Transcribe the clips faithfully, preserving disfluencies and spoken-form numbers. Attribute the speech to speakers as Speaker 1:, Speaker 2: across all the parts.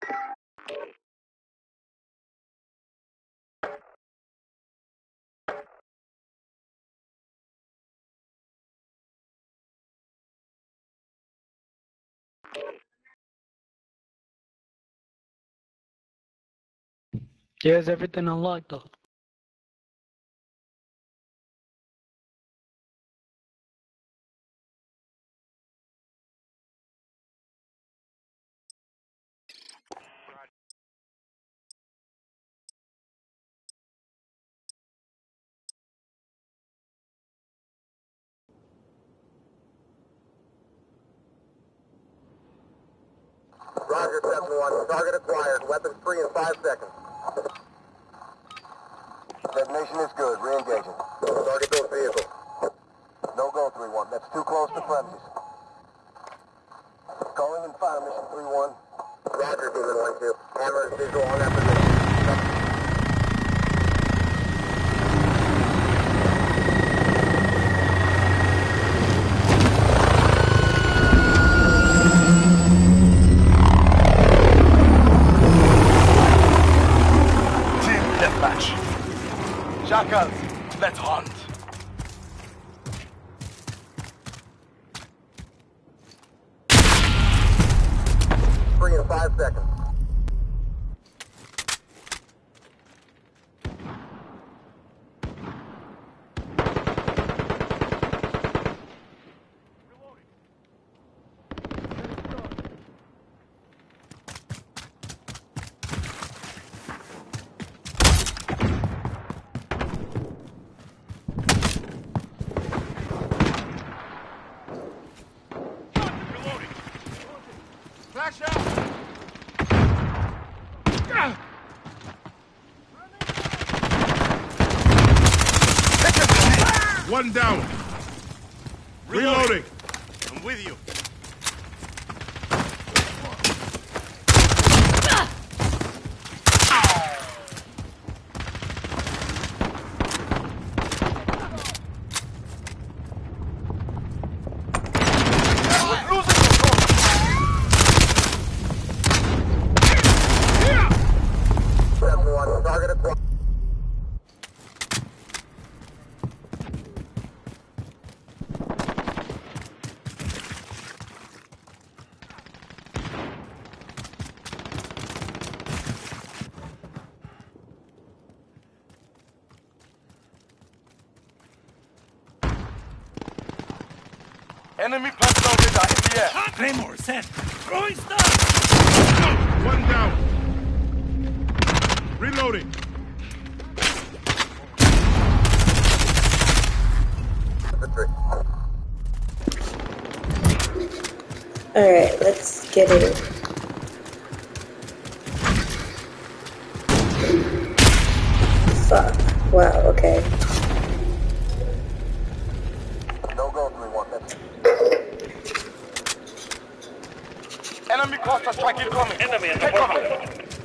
Speaker 1: Yes, everything unlocked though.
Speaker 2: Roger, seven one. Target acquired. Weapons free in five seconds. Detonation is good. Re-engaging. Target those vehicles. No go, three one. That's too close to premises. Calling in fire mission three one. Roger, Demon one two. Hammer is visual on that position.
Speaker 3: Jackals, let's hunt.
Speaker 2: Free in five seconds.
Speaker 3: Flash out!
Speaker 4: One down. Reloading.
Speaker 3: I'm with you.
Speaker 2: Target acquired.
Speaker 3: Enemy personnel radar in the air.
Speaker 5: Claymore set. Throwing stuff.
Speaker 4: One down. Reloading.
Speaker 6: Alright, let's get it. Fuck. Wow, okay.
Speaker 2: No go, three one. That's
Speaker 3: Enemy cluster strike incoming.
Speaker 5: Enemy in the
Speaker 3: Take cover.
Speaker 5: water.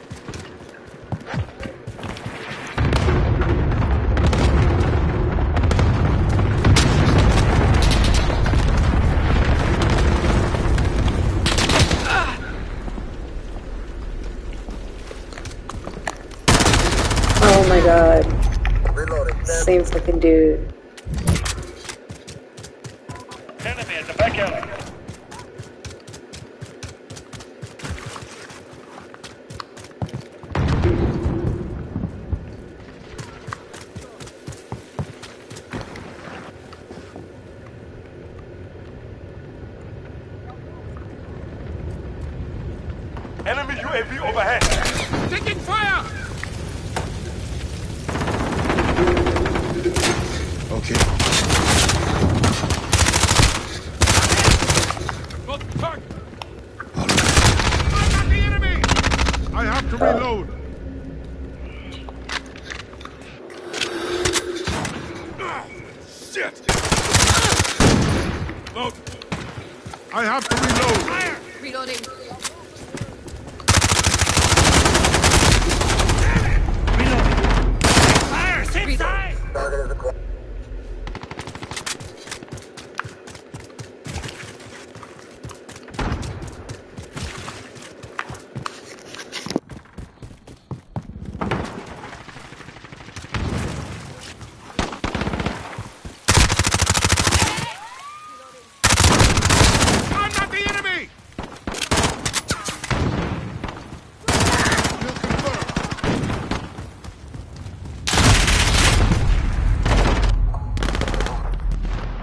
Speaker 6: Oh my god.
Speaker 2: reloading.
Speaker 6: Same fucking dude.
Speaker 5: Enemy in the back alley.
Speaker 3: Enemy U A V overhead.
Speaker 4: Taking fire! Okay. Got the target. All right. I got the enemy! I have to reload. Shit! Load. I have to reload. Fire!
Speaker 7: Reloading.
Speaker 5: Fire! Sit side!
Speaker 2: Target is acquired.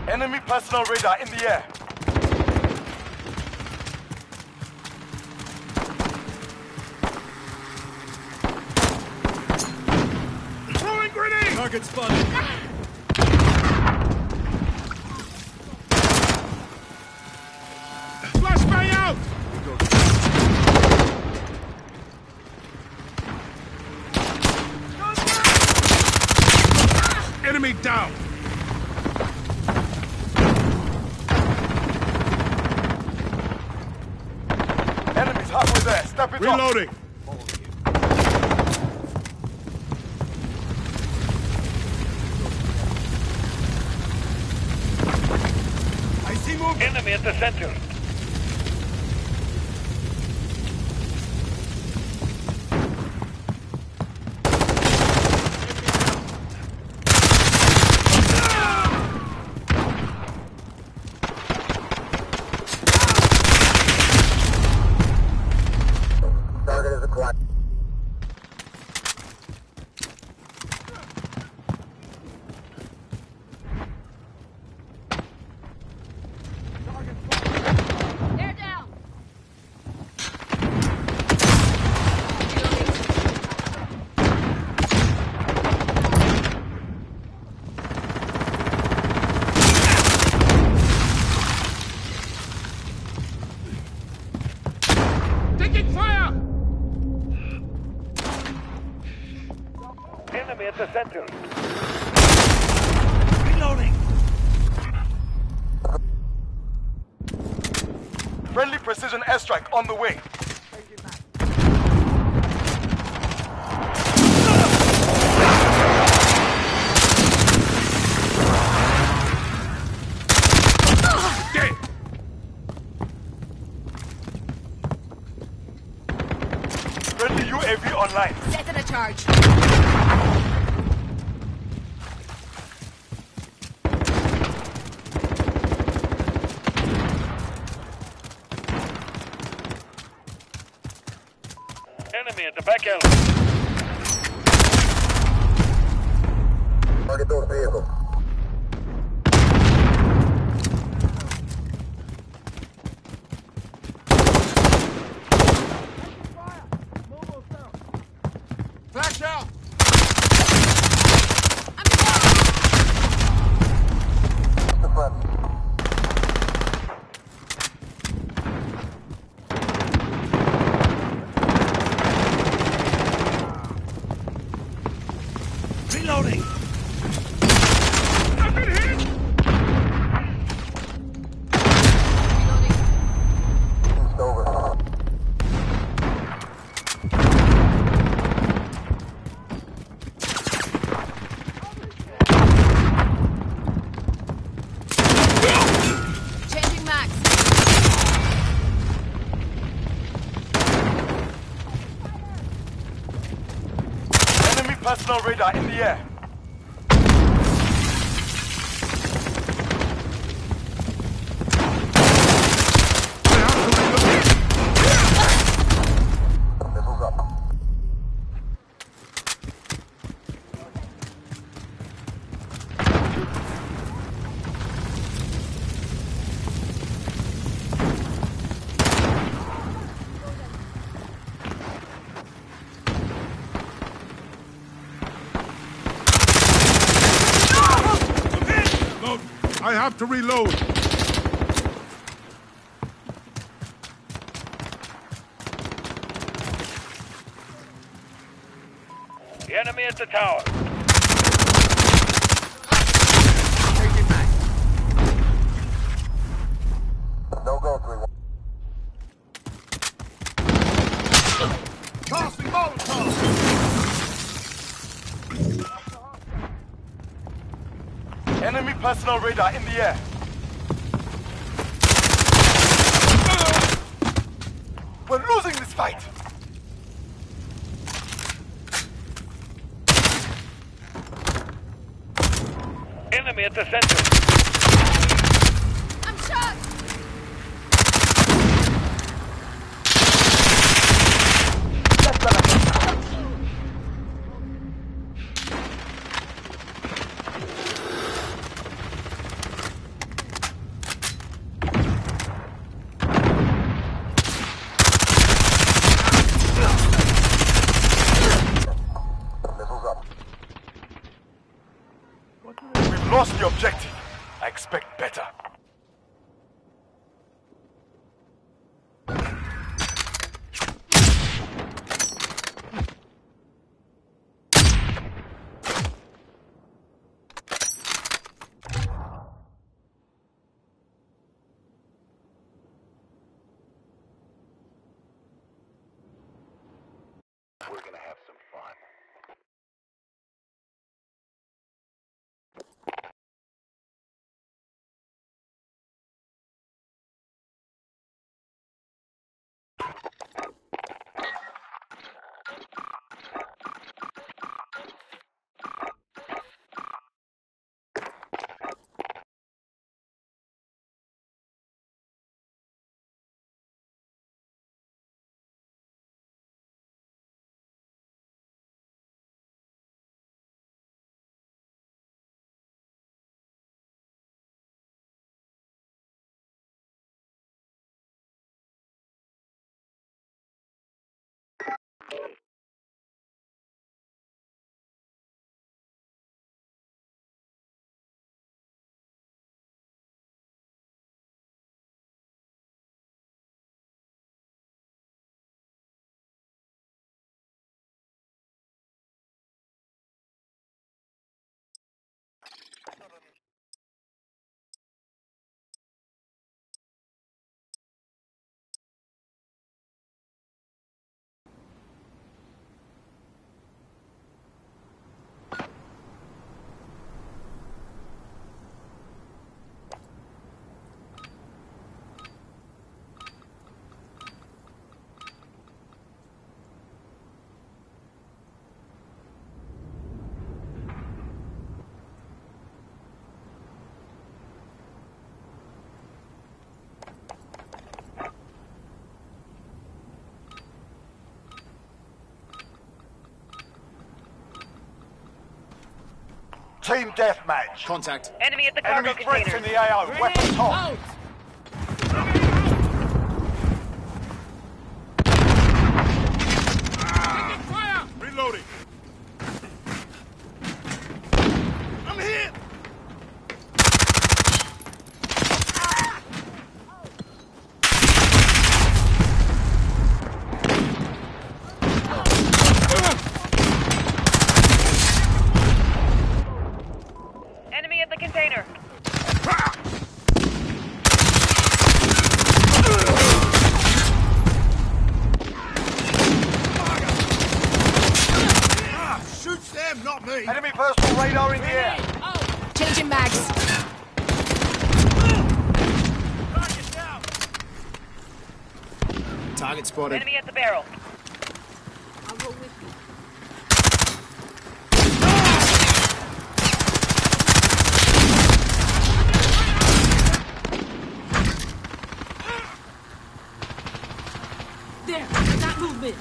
Speaker 3: Enemy personal radar in the air.
Speaker 4: Throwing grenade!
Speaker 5: Target spotted.
Speaker 4: Flashbang out! Enemy down!
Speaker 3: Enemies halfway there. Step it up.
Speaker 4: Reloading!
Speaker 3: I see movement.
Speaker 5: Enemy at the center.
Speaker 2: Target is acquired.
Speaker 7: They're down.
Speaker 4: Taking fire!
Speaker 5: Enemy at the center. Reloading.
Speaker 3: Friendly precision airstrike on the way.
Speaker 4: Dead!
Speaker 3: Friendly U A V online.
Speaker 7: Setting a charge.
Speaker 5: Enemy at the back alley.
Speaker 2: Target those vehicles.
Speaker 3: Flash out.
Speaker 7: I'm down.
Speaker 2: The front.
Speaker 5: Reloading.
Speaker 4: I've been hit!
Speaker 7: Reloading.
Speaker 2: East over.
Speaker 7: Changing max.
Speaker 3: Enemy personal radar in the air.
Speaker 4: I have to reload!
Speaker 2: Missiles up.
Speaker 4: Load. I have to reload!
Speaker 5: The enemy at the tower.
Speaker 2: No go, three one.
Speaker 3: Tossing Molotov. Enemy personal radar in the air. We're losing this fight.
Speaker 5: Enemy at the center.
Speaker 7: I'm shot.
Speaker 3: objective. I expect better.
Speaker 2: We're gonna have some fun.
Speaker 3: Team deathmatch.
Speaker 8: Contact.
Speaker 9: Enemy at the cargo
Speaker 3: Enemy threats
Speaker 9: container.
Speaker 3: in the A O. Weapons hot.
Speaker 4: Fire! Reloading. I'm hit.
Speaker 9: Enemy at the container.
Speaker 4: Ah, shoots them, not me.
Speaker 3: Enemy personal radar in the air.
Speaker 7: Changing mags.
Speaker 8: Target spotted.
Speaker 9: Enemy at the barrel.
Speaker 7: I'll roll with you. There, that movement.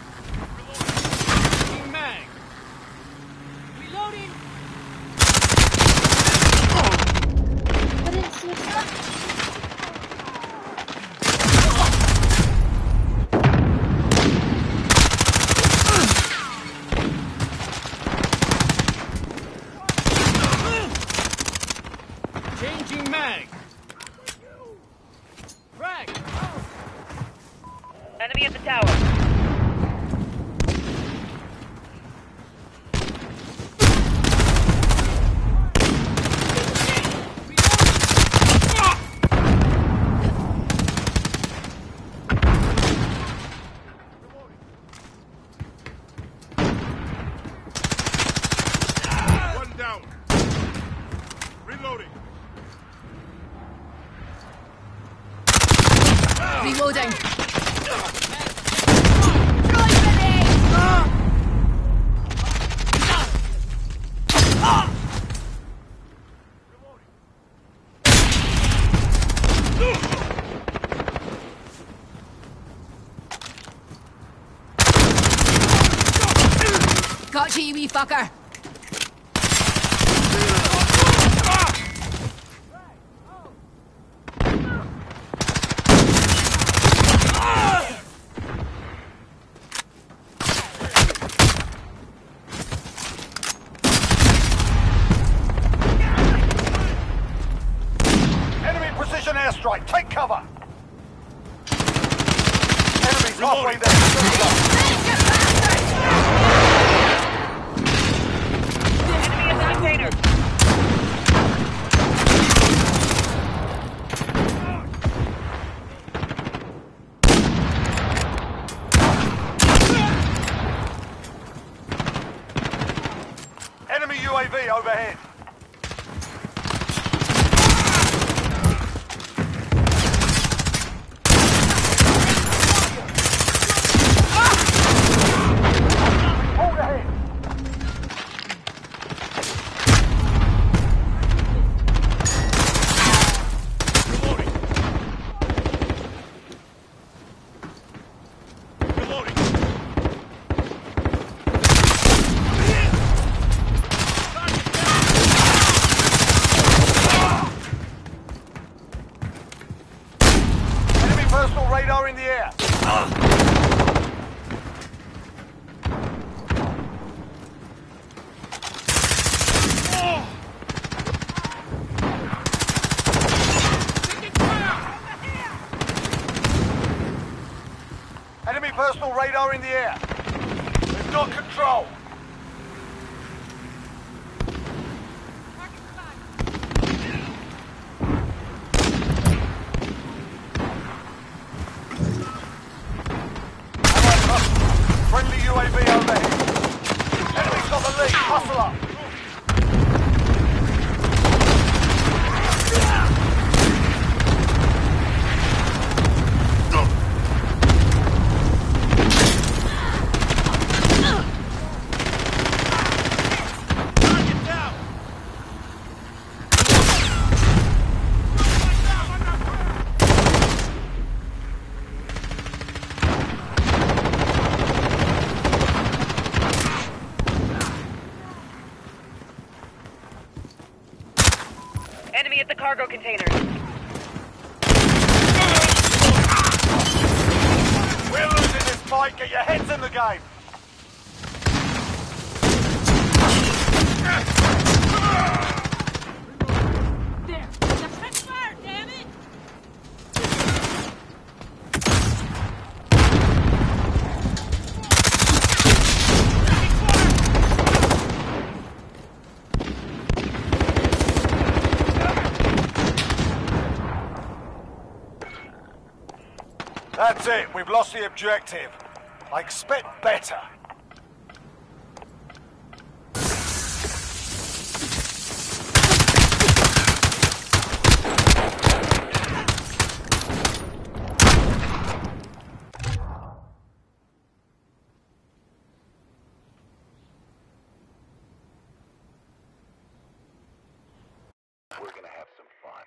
Speaker 4: Mag.
Speaker 7: Reloading.
Speaker 4: Changing mag. Frag.
Speaker 9: Enemy at the tower.
Speaker 4: One down. Reloading.
Speaker 7: Reloading. Got you, you wee fucker.
Speaker 3: Precision airstrike. Take cover. Enemies halfway there.
Speaker 9: Enemy in the container.
Speaker 3: Enemy U A V overhead. Hold ahead. Enemy personal radar in the air. Enemy personal radar in the air. We've got control. Allied hostile. Friendly U A V overhead. Enemy's got the lead. Hustle up.
Speaker 9: Enemy at the cargo container.
Speaker 3: We're losing this fight. Get your heads in the game.
Speaker 7: There! Defend fire, damn it!
Speaker 3: That's it. We've lost the objective. I expect better. We're gonna have some fun.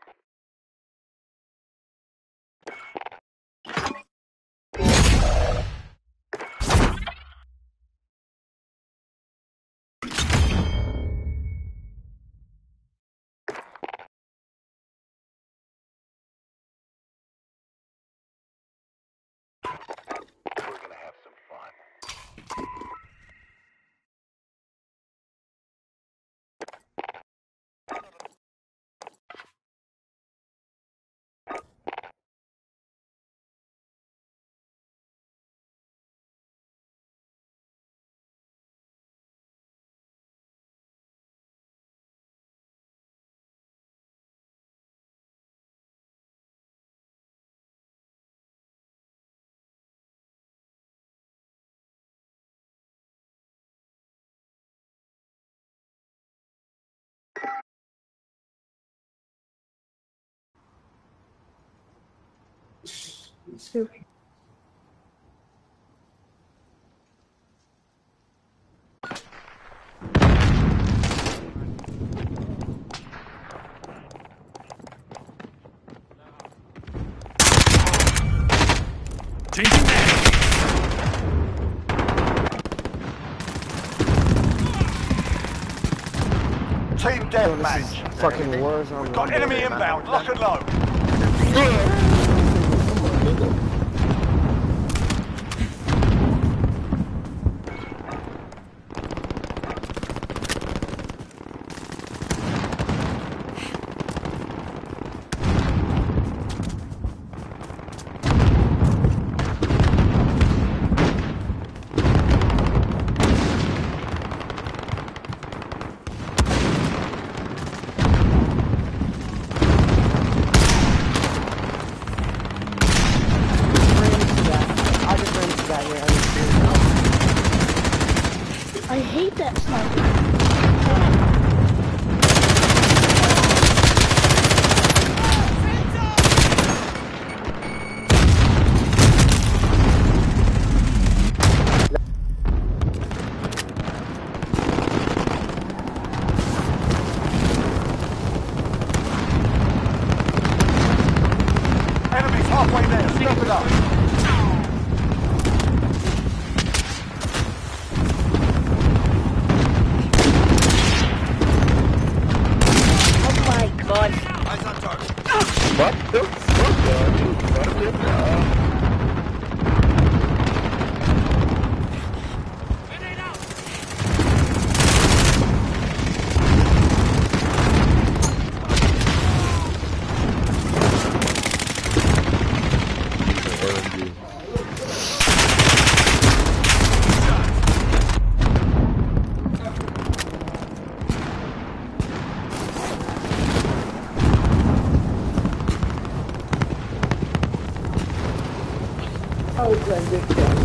Speaker 3: We're gonna have some fun.
Speaker 4: Changing back.
Speaker 3: Team deathmatch.
Speaker 8: Fucking wars on.
Speaker 3: We've got enemy inbound. Lock and load. up.
Speaker 9: Oh my god.
Speaker 3: Eyes on target.
Speaker 8: What the fuck, dude? What the fuck?
Speaker 6: Oh, good, good, good.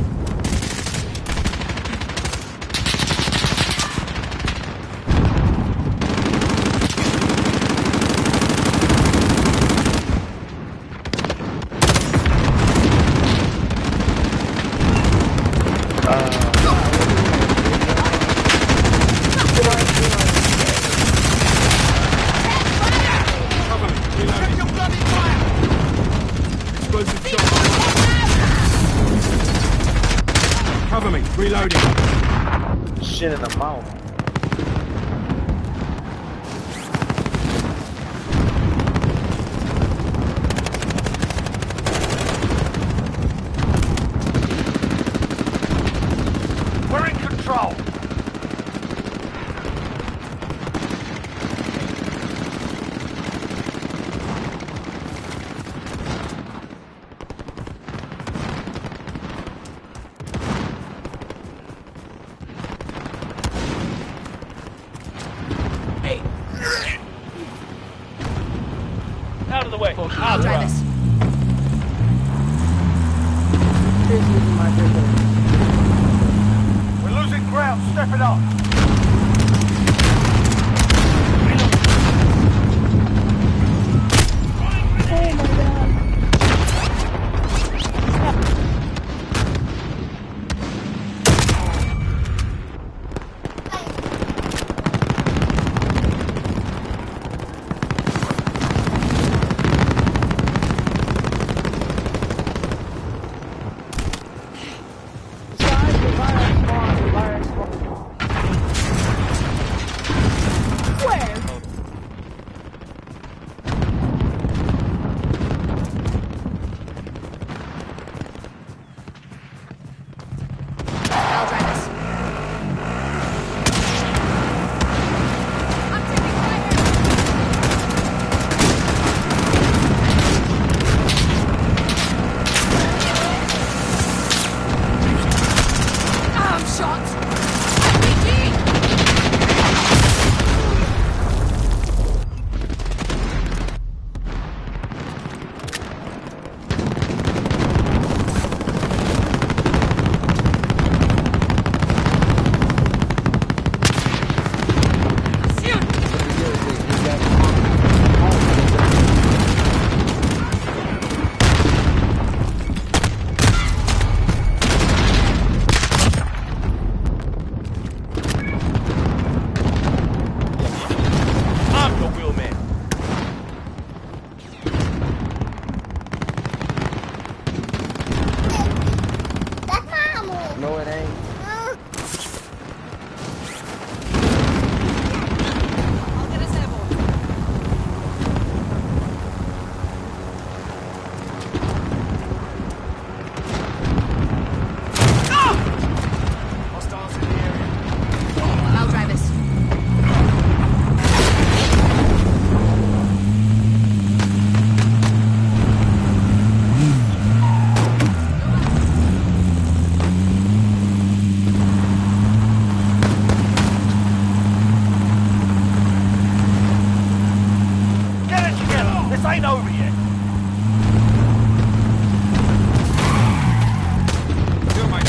Speaker 4: Cover me. Reloading. Explosive shot. Cover me. Reloading.
Speaker 8: Shit in the mouth.
Speaker 3: We're in control.
Speaker 5: Out of the way.
Speaker 7: I'll drive us.
Speaker 3: We're losing ground. Step it up.
Speaker 7: I'll drive us. I'm taking fire. I'm shot. R P G.
Speaker 3: I'm the wheelman.
Speaker 8: No, it ain't.
Speaker 7: I'll get us airborne.
Speaker 3: Hostiles in the area.
Speaker 7: I'll drive us.
Speaker 3: Get it together. This ain't over yet.
Speaker 4: Kill my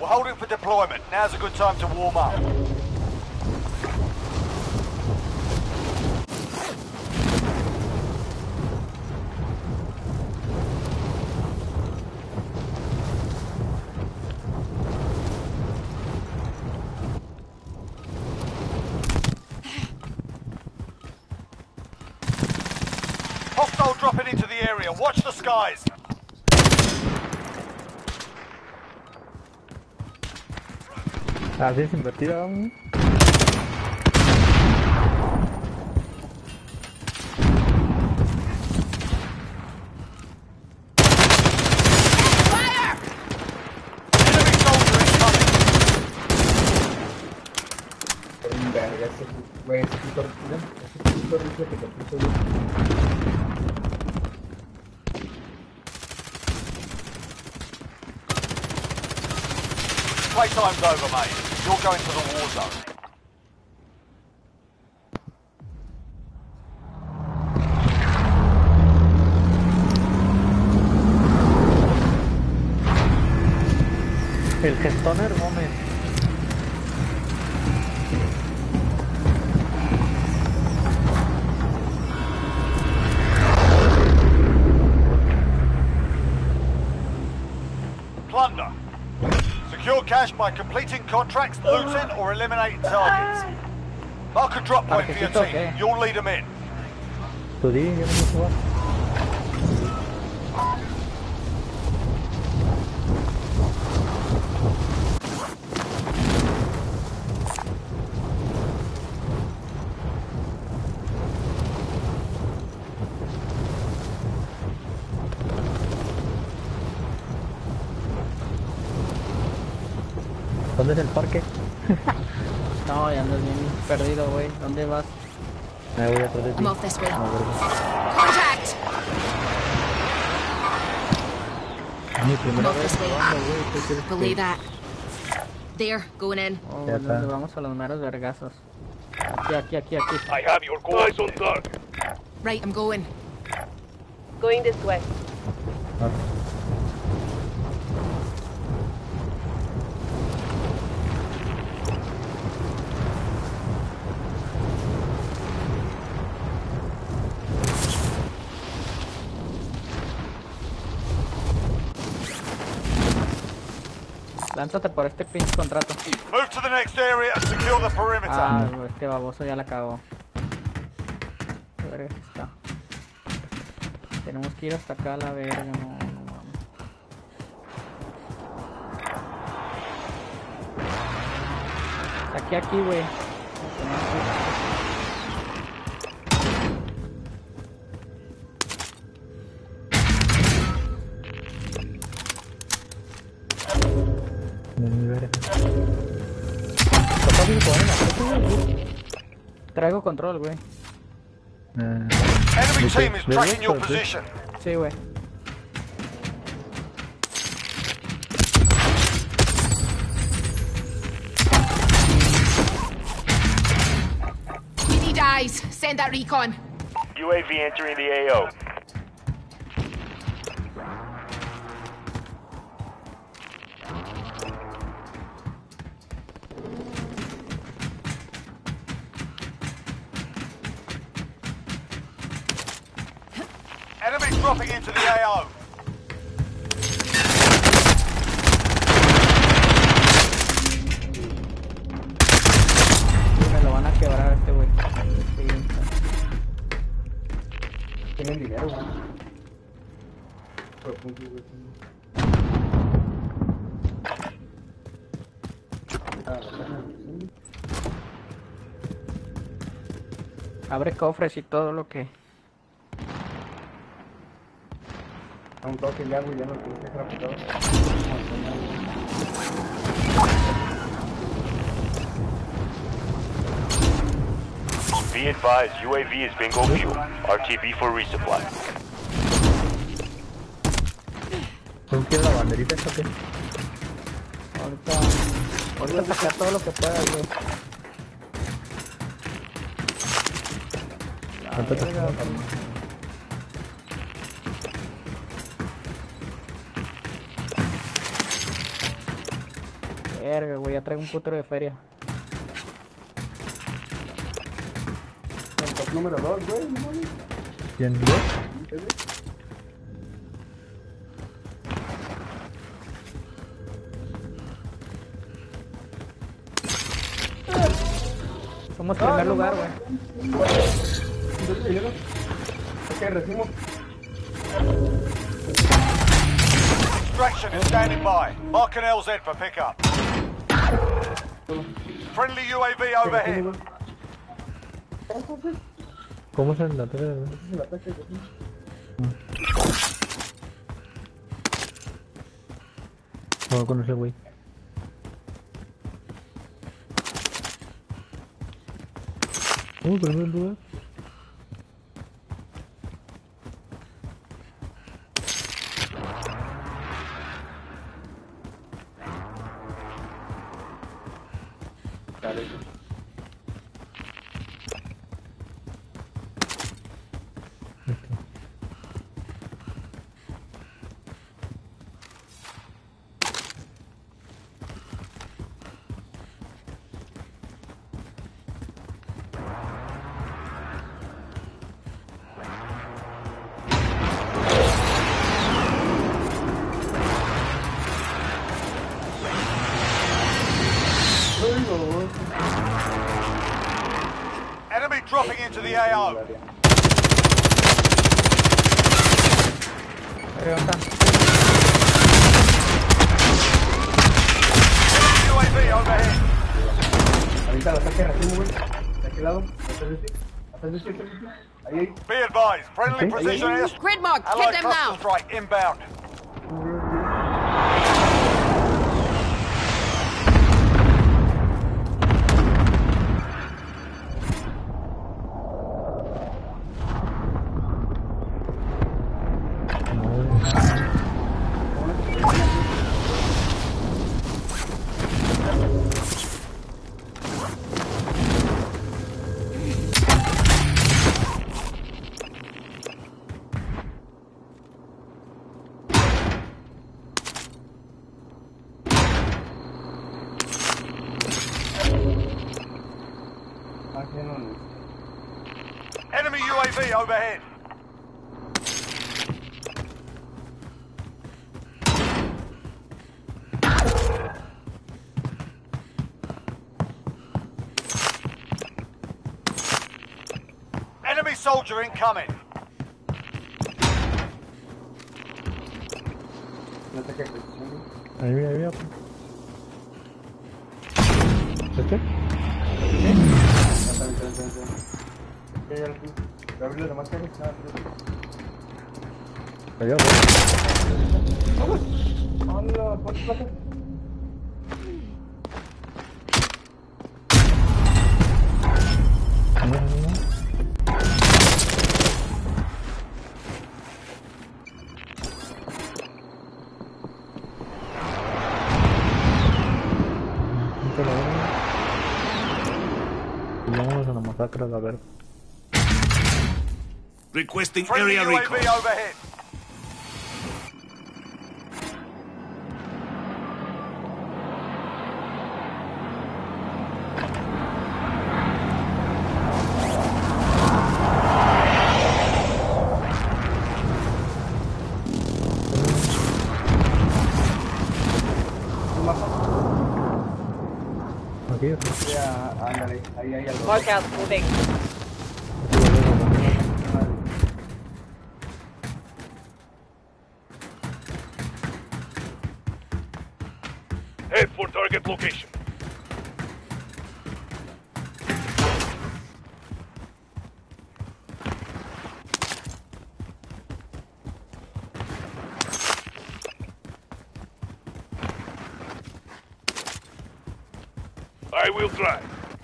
Speaker 3: We're holding for deployment. Now's a good time to warm up. Hostile dropping into the area. Watch the skies.
Speaker 8: Así es invertida, vamos.
Speaker 3: Enemy soldier incoming.
Speaker 6: Verga, ese güey, ese puto rifle, ese puto rifle que te puso yo.
Speaker 3: Playtime's over, mate. You're going to the war zone.
Speaker 8: El gestoner Gómez.
Speaker 3: Plunder. Secure cash by completing contracts, looting, or eliminating targets. Mark a drop point for your
Speaker 8: Parquecito,
Speaker 3: team.
Speaker 8: ¿qué?
Speaker 3: You'll lead them in.
Speaker 8: Tú di, yo no sé jugar. ¿Dónde es el parque?
Speaker 10: No, ya andas bien perdido, güey. ¿Dónde vas?
Speaker 8: Me voy atrás de ti.
Speaker 7: I'm off this way.
Speaker 8: No, verga.
Speaker 7: Contact!
Speaker 8: Es mi
Speaker 7: I'm
Speaker 8: primera
Speaker 7: off
Speaker 8: vez
Speaker 7: this way.
Speaker 8: jugando, güey. ¿Qué quieres que-
Speaker 7: Believe that. There, going in.
Speaker 10: Oh,
Speaker 8: Ya
Speaker 10: bueno,
Speaker 8: está.
Speaker 10: nos vamos a los meros vergazos. Aquí, aquí, aquí, aquí.
Speaker 3: I have your eyes on target.
Speaker 7: Right, I'm going.
Speaker 9: Going this way.
Speaker 8: Ah,
Speaker 10: Lánzate por este pinche contrato.
Speaker 3: Move to the next area and secure the perimeter.
Speaker 10: Ah, este baboso ya la cagó. A ver, aquí está. Tenemos que ir hasta acá a la verga, no, no mames. Aquí, aquí, güey.
Speaker 8: no me verga. Papá, ¿qué ponen?
Speaker 10: Traigo control, güey.
Speaker 8: Eh,
Speaker 3: Enemy
Speaker 8: ¿de
Speaker 3: team
Speaker 8: qué?
Speaker 3: is
Speaker 8: ¿De
Speaker 3: tracking your
Speaker 8: esto, o qué?
Speaker 3: position.
Speaker 10: Sí, güey.
Speaker 7: We need eyes. Send that recon.
Speaker 3: U A V entering the A O. Enemies dropping into the A O.
Speaker 10: Me lo van a quebrar a este güey. Sí.
Speaker 6: Tienen dinero, güey. Pero, pues, güey, ah, sí.
Speaker 10: Abre cofres y todo lo que...
Speaker 6: A un toque ya, güey, ya no tienes que dejar apretado.
Speaker 3: Be advised, U A V is bingo fuel. R T B for resupply.
Speaker 8: ¿Tú quieres la banderita esta o qué?
Speaker 10: Ahorita... Ahorita sacar todo lo que pueda, güey.
Speaker 8: ¿Cuánto te
Speaker 10: verga,
Speaker 8: falta?
Speaker 10: Verga, güey, ya traigo un putero de feria.
Speaker 6: El top número dos, güey, no mames.
Speaker 8: ¿Quién? ¿Yo?
Speaker 10: Somos primer lugar, güey.
Speaker 6: Ok, recibimos.
Speaker 3: Extraction is standing by. Mark an L Z for pickup. Friendly U A V overhead.
Speaker 8: ¿Cómo es el ataque?
Speaker 6: El ataque de
Speaker 8: No con ese güey. Uh, primer lugar.
Speaker 3: Enemy dropping into the A O.
Speaker 10: Arriba está.
Speaker 3: U A V overhead.
Speaker 6: ahorita el ataque recibo, güey. ¿De aquel lado? ¿Atrás de ti? ¿Atrás de ti? ¿Atrás de ti? Ahí, ahí.
Speaker 3: Be advised, friendly precision air.
Speaker 7: Grid mark, hit
Speaker 3: Allied
Speaker 7: them
Speaker 3: cluster
Speaker 7: now.
Speaker 3: strike inbound. Enemy U A V overhead. Enemy soldier incoming.
Speaker 6: El ataque de precisión, güey.
Speaker 8: Ahí, ahí, ahí. ¿Este?
Speaker 6: Está bien, está bien, está bien, está bien. Ok, ya lo fui. Voy a abrir las demás cajas. Ah, sí.
Speaker 8: Allá,
Speaker 6: Hola, ¿cuántas placas?
Speaker 8: Vámonos a la masacre, a ver.
Speaker 4: Requesting
Speaker 3: Friendly
Speaker 4: area
Speaker 3: U A
Speaker 4: recon.
Speaker 3: V overhead.
Speaker 8: Aquí, aquí.
Speaker 6: Ya, ándale, ahí hay algo.
Speaker 9: Mark out, moving.
Speaker 4: Head for target location. I will drive.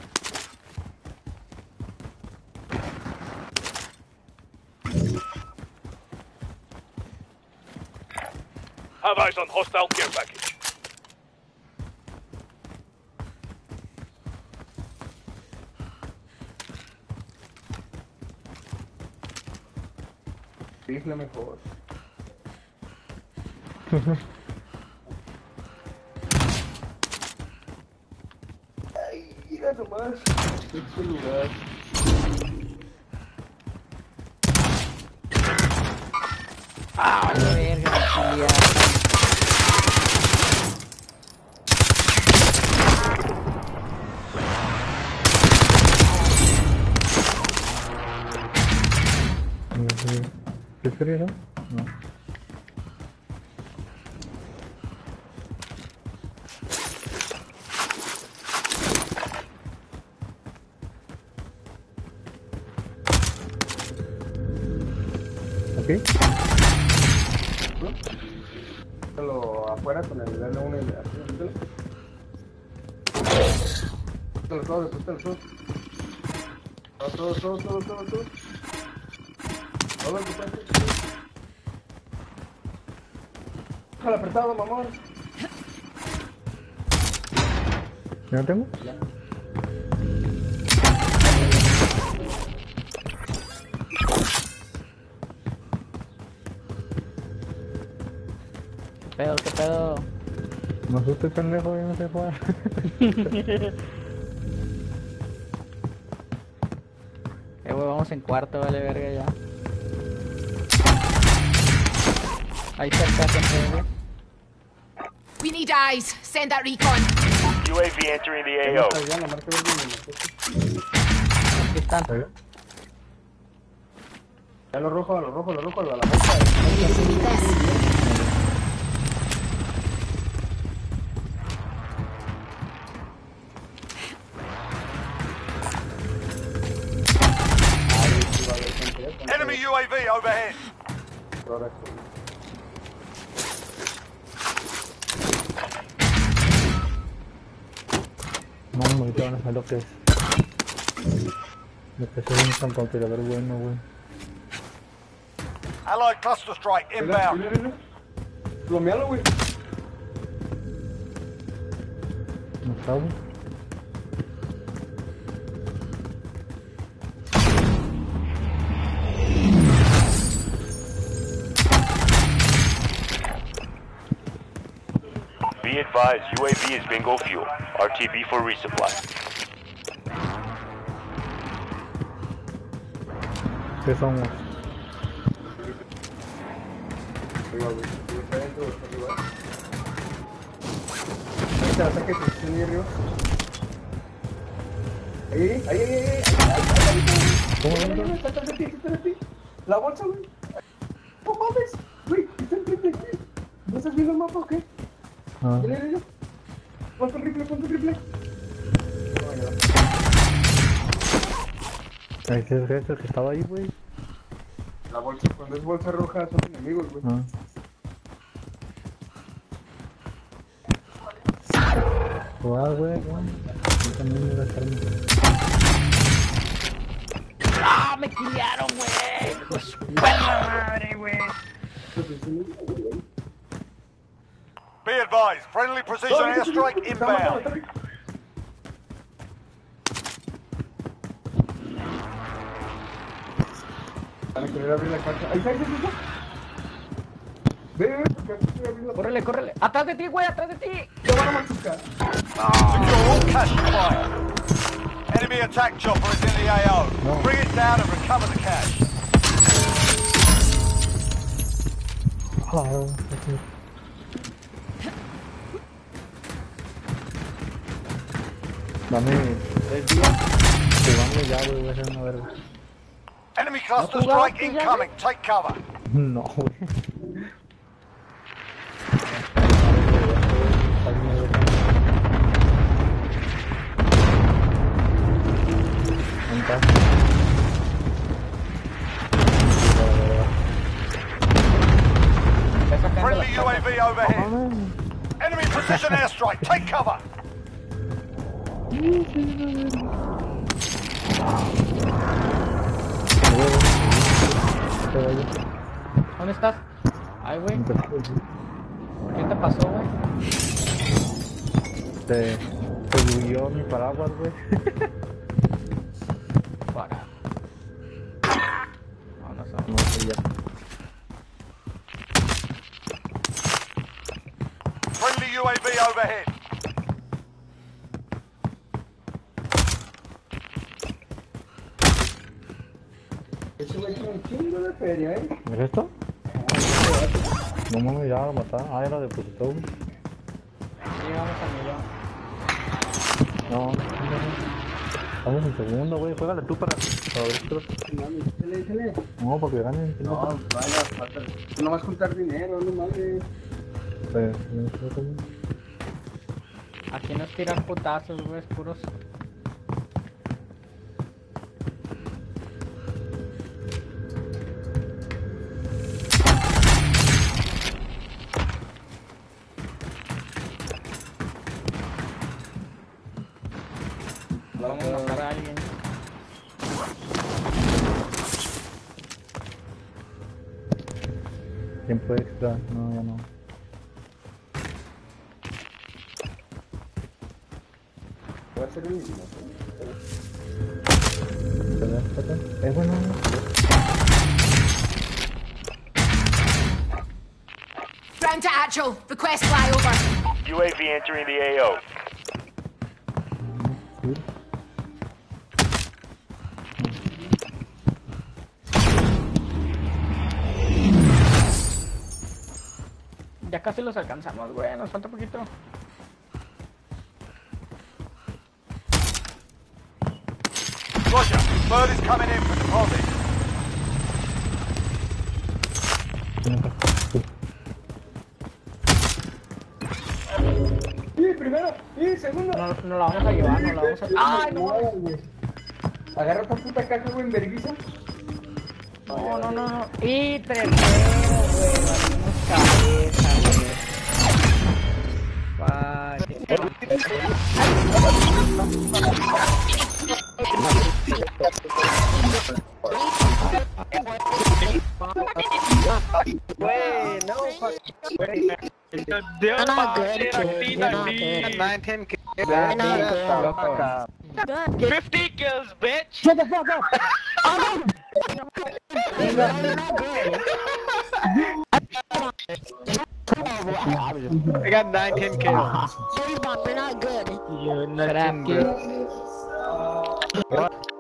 Speaker 4: Have eyes on hostile care package.
Speaker 6: Rifle mejor. Chinga su madre. Este lugar.
Speaker 10: Ah, la verga, tía.
Speaker 8: ¿Qué sería eso? No. ¿Ok?
Speaker 6: Pústalo afuera con el L uno y le así, pústalo. Pústalo todo, pústalo todo. Todo, todo, todo, todo, todo, todo. Todo lo que puedas hacer. Déjalo apretado, mamón.
Speaker 8: ¿Ya no tengo?
Speaker 6: Ya.
Speaker 10: ¿Qué pedo, qué pedo?
Speaker 8: No asustes, pendejo, yo no sé jugar.
Speaker 10: Eh, wey, vamos en cuarto, vale verga ya. Ahí cerca, gente, güey.
Speaker 7: We need eyes. Send that recon.
Speaker 11: U A V entering the A O.
Speaker 6: Ya, la marca verde me marcó.
Speaker 10: Aquí están.
Speaker 6: Ya lo rojo, a lo rojo, a lo rojo, a la marca.
Speaker 3: Enemy U A V overhead.
Speaker 8: No, me van a saber lo que es. Lo que es un francotirador bueno, güey.
Speaker 3: Allied cluster strike inbound.
Speaker 6: Plomealo, güey.
Speaker 8: No está, güey.
Speaker 11: Be advised, U A V is bingo fuel. R T B for resupply.
Speaker 8: ¿Qué somos?
Speaker 6: Arriba, güey. Está adentro, está arriba. Ahí está el ataque de posición ahí arriba. Ahí, ahí, ahí, ahí, ahí.
Speaker 8: ¿Cómo
Speaker 6: Ahí,
Speaker 8: dentro?
Speaker 6: ahí, está atrás de ti, está atrás de ti. La bolsa, güey. No mames, güey, está enfrente de ti. ¿No estás viendo el mapa o qué?
Speaker 8: Ah.
Speaker 6: Mira, mira, mira. Ponte el rifle, ponte el rifle. No, ya.
Speaker 8: Ese es ese que estaba ahí, güey.
Speaker 6: La bolsa, cuando es bolsa roja son enemigos, güey.
Speaker 8: Ah. Ah, güey, güey. Yo también me voy a estar.
Speaker 10: ¡Ah, me quillaron, güey! ¡Pues puta madre, güey!
Speaker 3: Be advised, friendly precision airstrike inbound.
Speaker 6: Van a querer abrir la cancha. Ahí está, ahí está, ahí está. Ve, ve, porque aquí estoy abriendo.
Speaker 10: ¡Córrele, córrele! ¡Atrás de ti, güey! ¡Atrás de ti!
Speaker 6: Te van a machucar.
Speaker 3: Secure all cash fire. Enemy attack chopper is in the A O. Bring it down and recover the cash.
Speaker 8: Ah, dame tres días jugando ya, güey, voy a hacer una verga.
Speaker 3: Enemy cluster strike incoming. Take cover.
Speaker 8: No, güey.
Speaker 3: Friendly U A V overhead. Enemy precision airstrike. Take cover.
Speaker 10: ¿Dónde estás? Ay, güey. ¿Qué te pasó, güey?
Speaker 8: Se, se bugueó mi paraguas, güey.
Speaker 10: Para. Vámonos,
Speaker 8: No
Speaker 10: vámonos.
Speaker 8: sé ya.
Speaker 3: Friendly U A V overhead.
Speaker 6: chingo de feria, ¿eh?
Speaker 8: ¿Es esto? No mames, ya lo mataron. Ah, ya lo depositó, güey.
Speaker 10: Llegamos a millón.
Speaker 8: No, no, no. Estamos en segundo, güey. Juégale tú para... para ver esto.
Speaker 6: Échale, échale.
Speaker 8: No, para que ganen.
Speaker 6: No, vaya, falta. No vas a juntar dinero, no mames.
Speaker 8: Pues, no sé cómo.
Speaker 10: Aquí nos tiran putazos, güey, es puros. Vamos a matar a alguien.
Speaker 8: Tiempo extra. No, ya no.
Speaker 6: Voy a hacer el mismo.
Speaker 8: Es bueno.
Speaker 7: Ground to actual. Request flyover.
Speaker 11: U A V entering the A O.
Speaker 10: Ya casi los alcanzamos, güey, nos falta poquito.
Speaker 3: Roger, bird is coming in for deposit.
Speaker 6: ¡Y primero! ¡Y segundo!
Speaker 10: No, no la vamos a llevar, no la vamos a... ¡Ay, no!
Speaker 6: Agarra esta puta caja, güey, en vergüenza.
Speaker 10: No, no, no, no. Y tercero, güey, valimos cabeza, güey.
Speaker 1: Wey, no fucking way. You're not good, kid. You're not good. nine, ten kills. You're not good. fifty kills, bitch!
Speaker 10: Shut the fuck up!
Speaker 1: You're not good. I got nine, ten kills.
Speaker 7: You're not good.
Speaker 1: You're not good. What?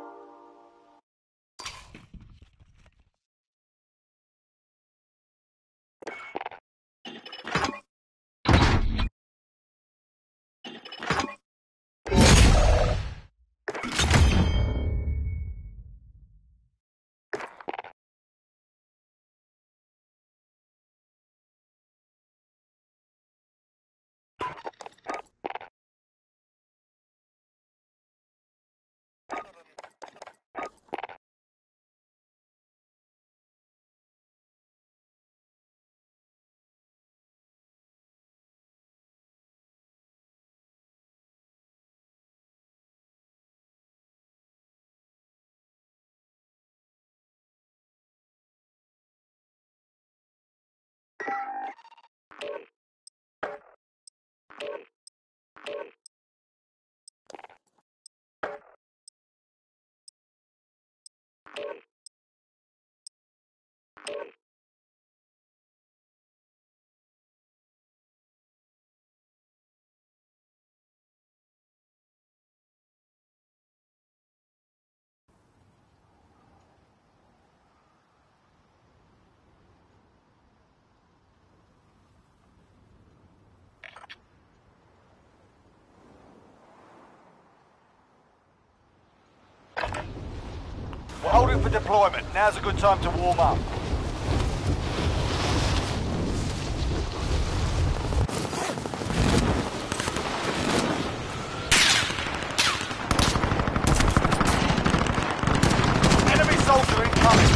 Speaker 3: We're holding for deployment. Now's a good time to warm up. Enemy soldier incoming.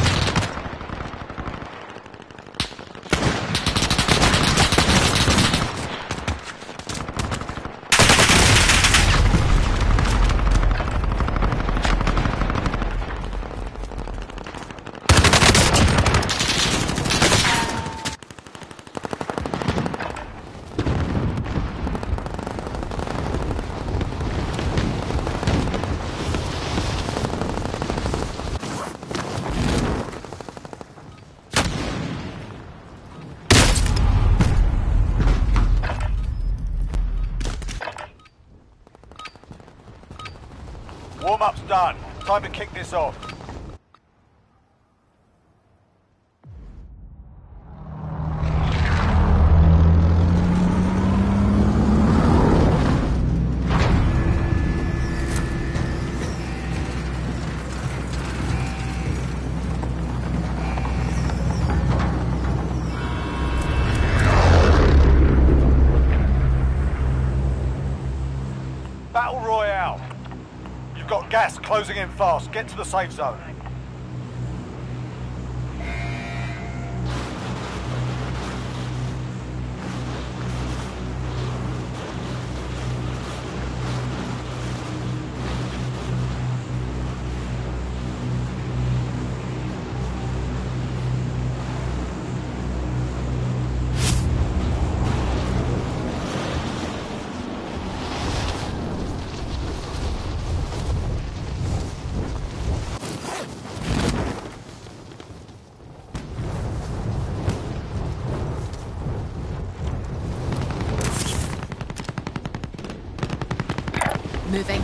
Speaker 3: Warm-up's done. Time to kick this off. Battle Royale. You've got gas closing in fast. Get to the safe zone.
Speaker 7: Moving.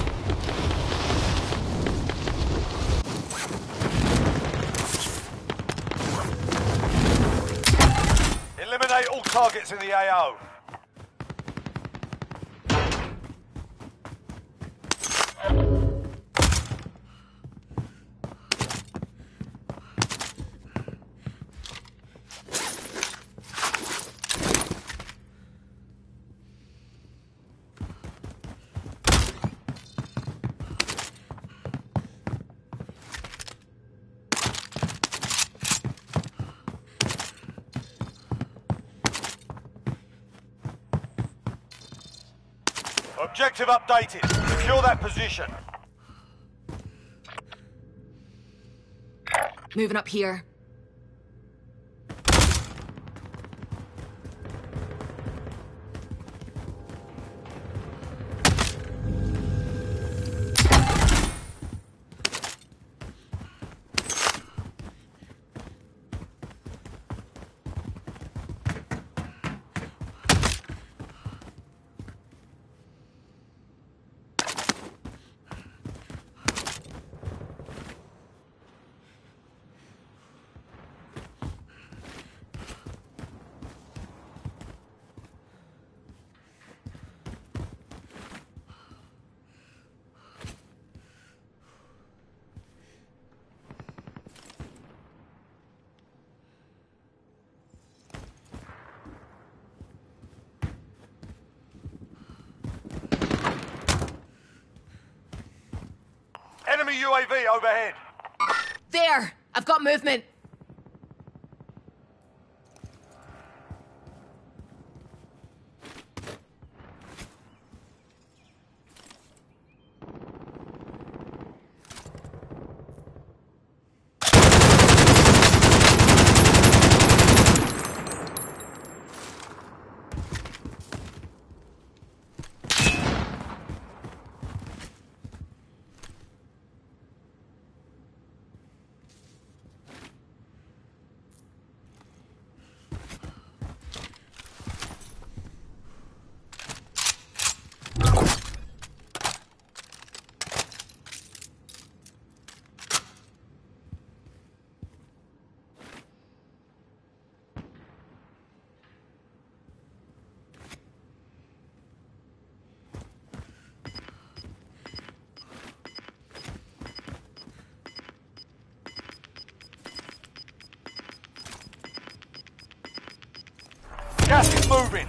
Speaker 3: Eliminate all targets in the A O. Objective updated. Secure that position.
Speaker 7: Moving up here.
Speaker 3: Enemy U A V overhead.
Speaker 7: There! I've got movement.
Speaker 3: Gas is moving.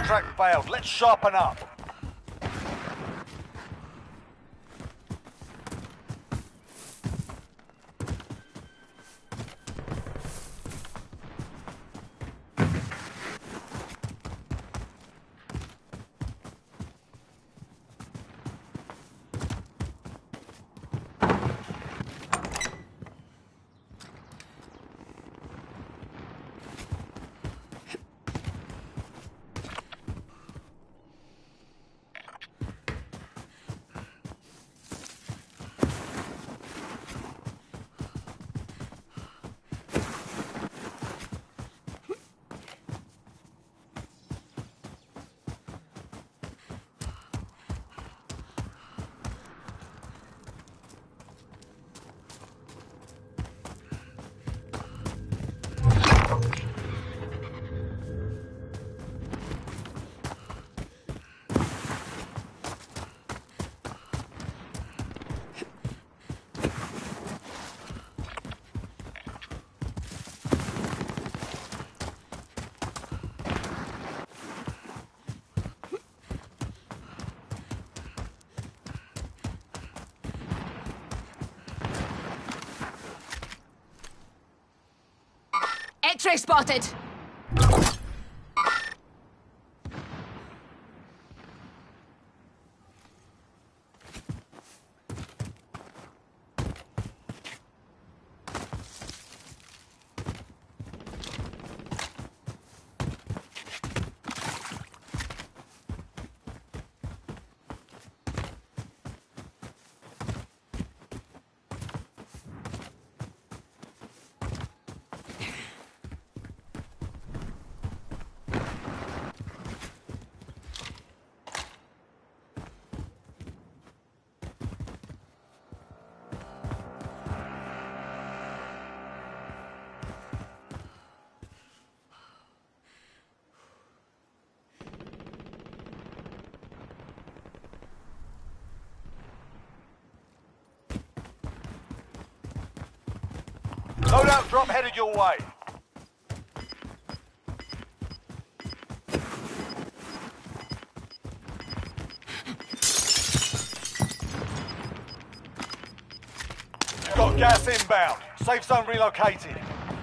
Speaker 3: contract failed. Let's sharpen up.
Speaker 7: X-ray spotted!
Speaker 3: Loadout drop headed your way. You've got gas inbound. Safe zone relocated.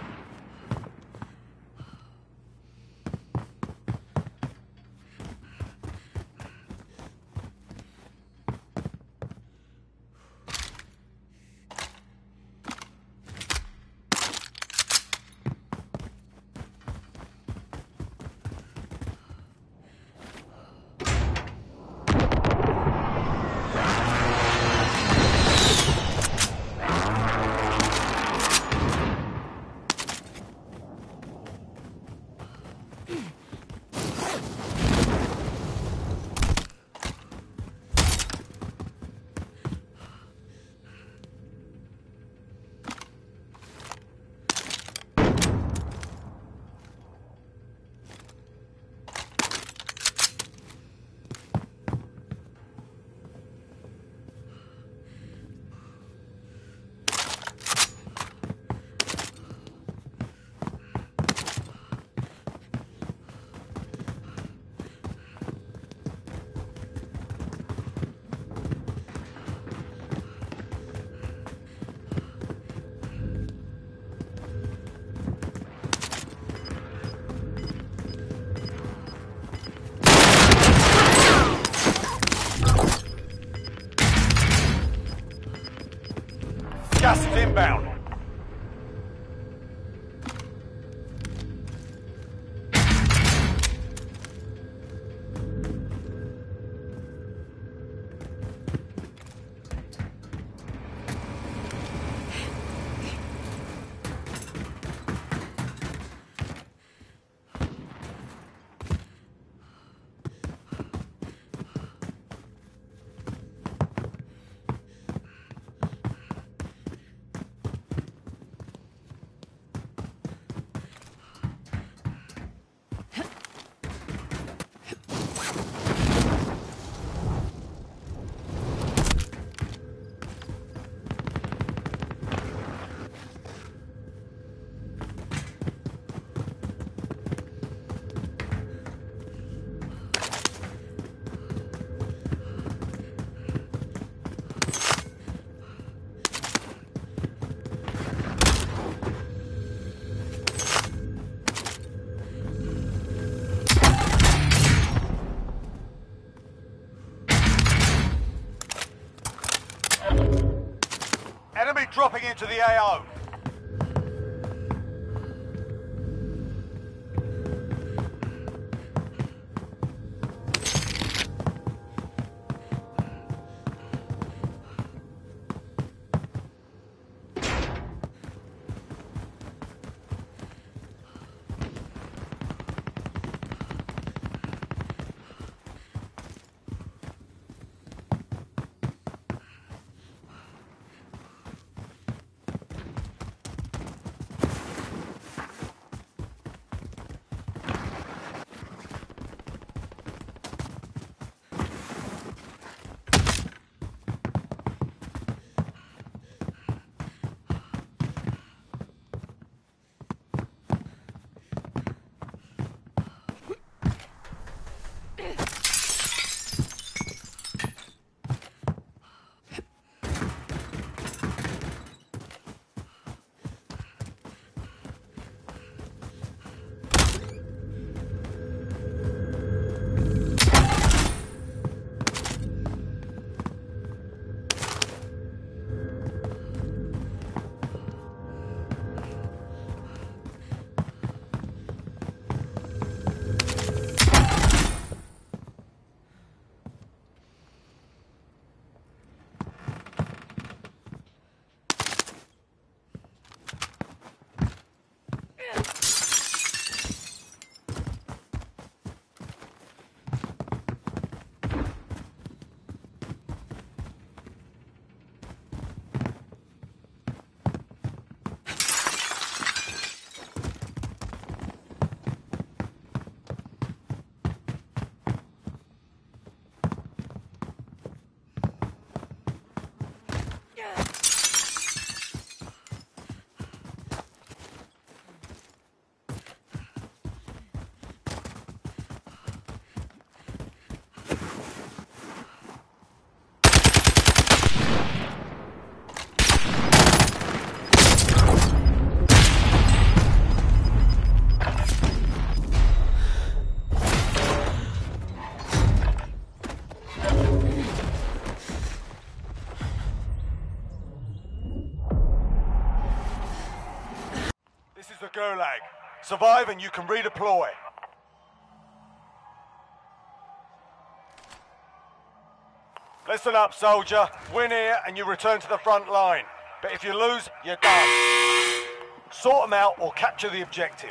Speaker 3: Gas is inbound. dropping into the A O. Gulag. Survive and you can redeploy. Listen up, soldier. Win here and you return to the front line. But if you lose, you're done. Sort them out or capture the objective.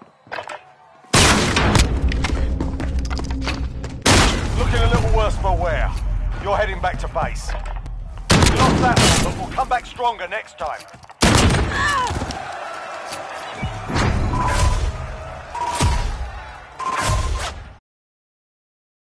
Speaker 3: Looking a little worse for wear. You're heading back to base. We lost that one, but we'll come back stronger next time.